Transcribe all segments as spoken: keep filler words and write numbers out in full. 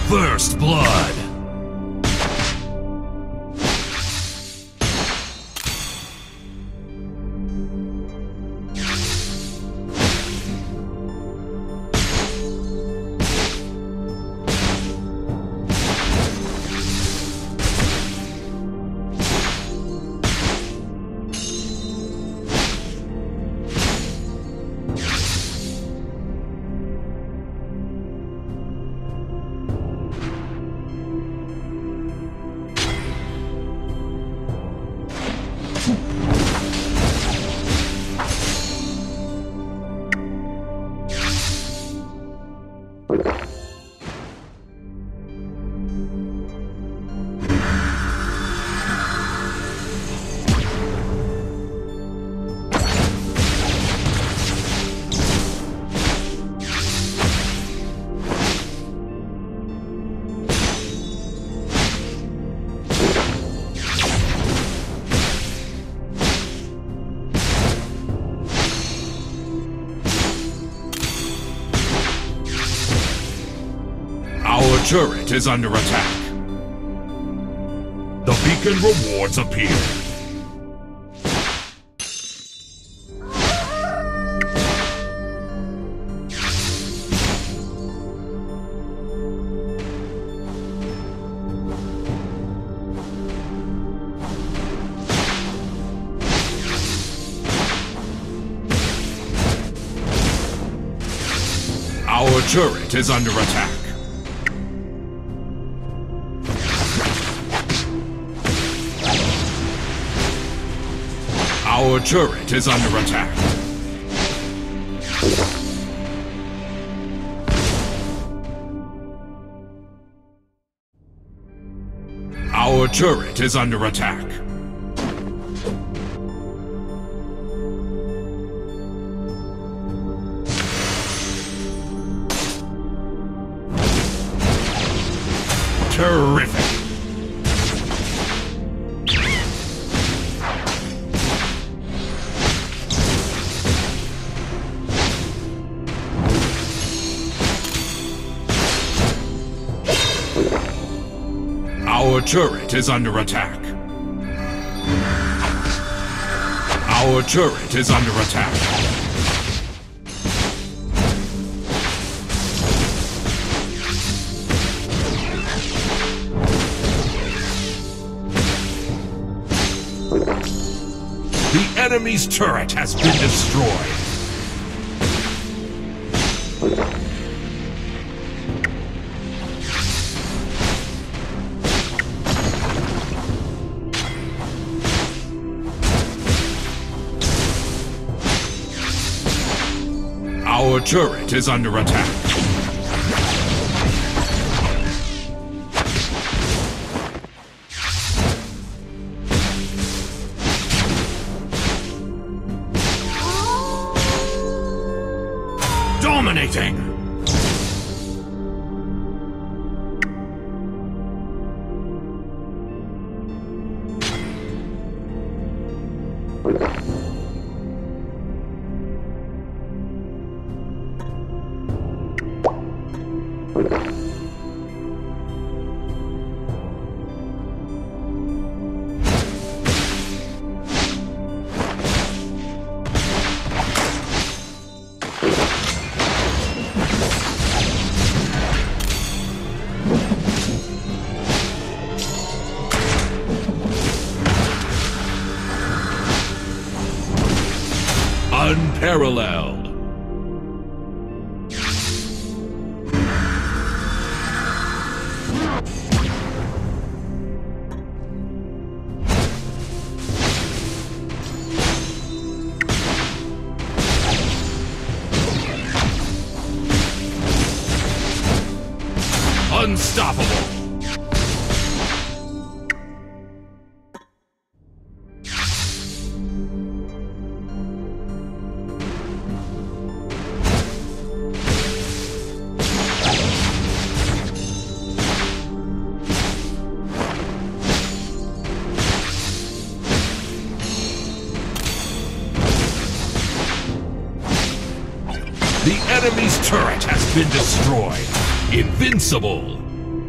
First blood. Our turret is under attack. The beacon rewards appear. Our turret is under attack. Our turret is under attack. Our turret is under attack. Terrific. Our turret is under attack. Our turret is under attack. The enemy's turret has been destroyed. Our turret is under attack. Dominating! Unparalleled. Unstoppable. The enemy's turret has been destroyed. Invincible.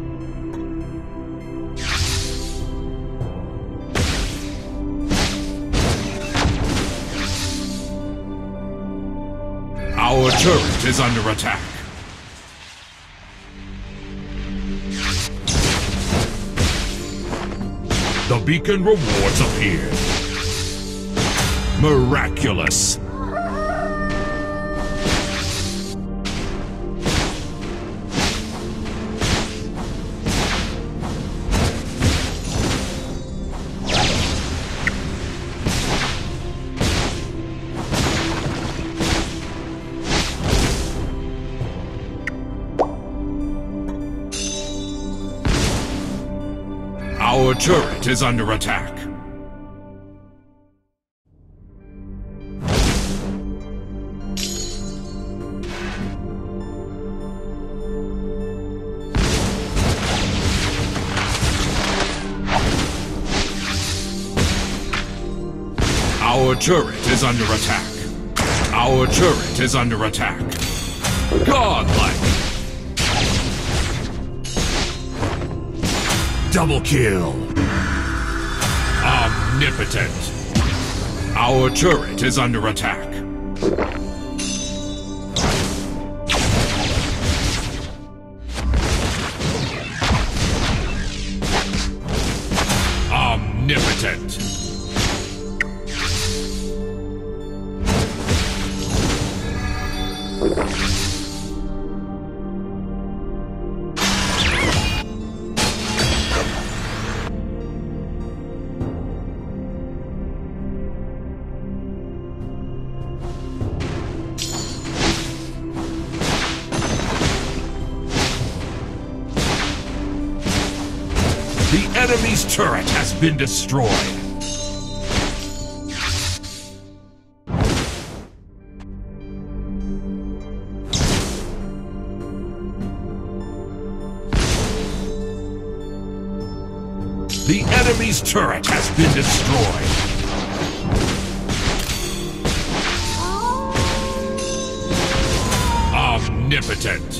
turret is under attack. The beacon rewards appear. Miraculous. Our turret is under attack. Our turret is under attack. Our turret is under attack. Godlike. Double kill. Omnipotent. Our turret is under attack. Omnipotent. The enemy's turret has been destroyed. The enemy's turret has been destroyed. Omnipotent.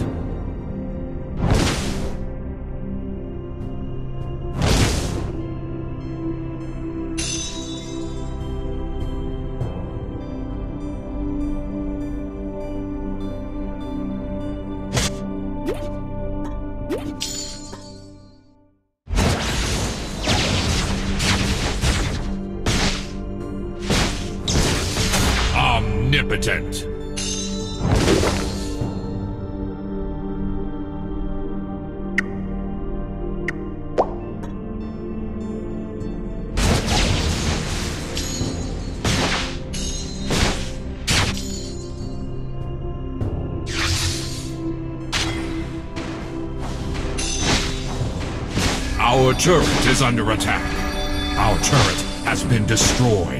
Omnipotent. Our turret is under attack. Our turret has been destroyed.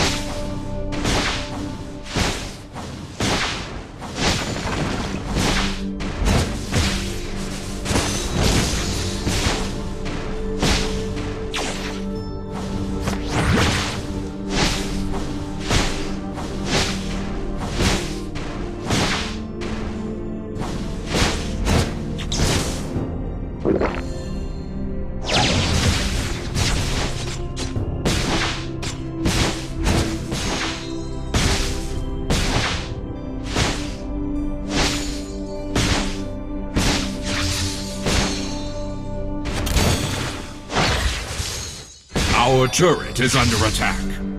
Our turret is under attack.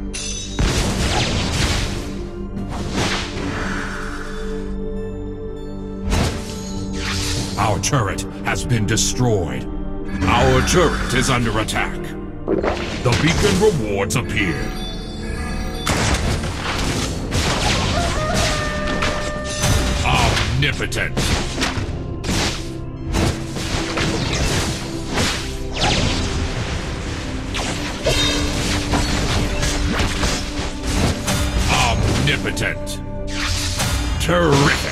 Our turret has been destroyed. Our turret is under attack. The beacon rewards appeared. Omnipotent. Omnipotent. Terrific.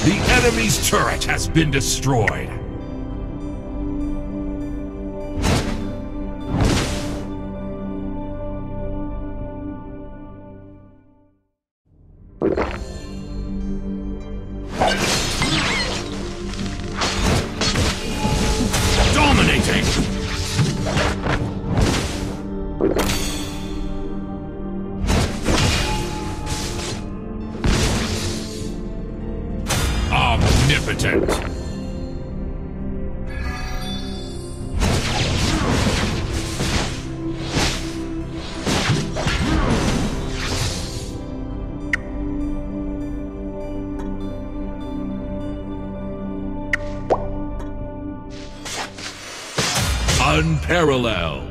The enemy's turret has been destroyed. Dominating! Omnipotent! Unparalleled.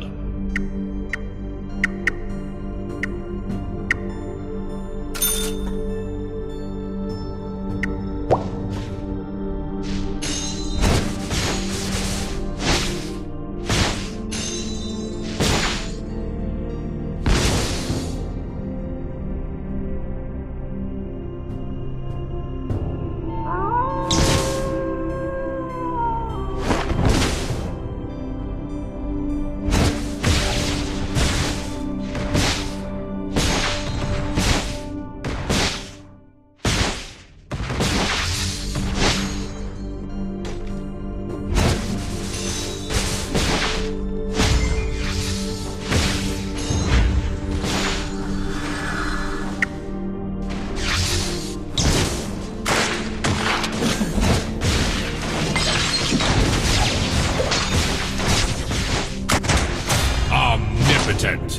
Omnipotent.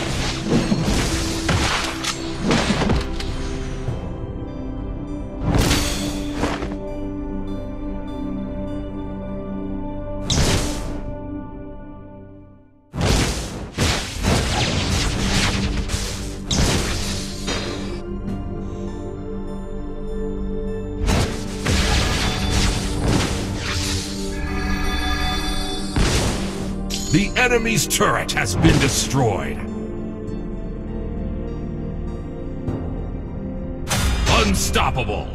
The enemy's turret has been destroyed. Unstoppable.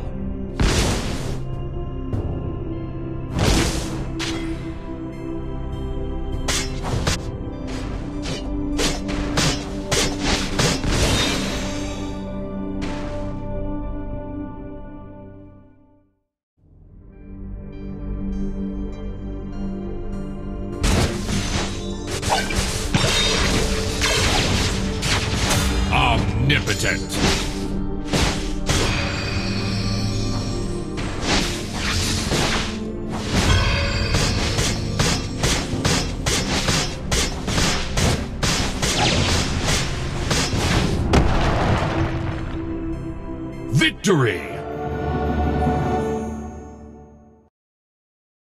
Omnipotent. Victory!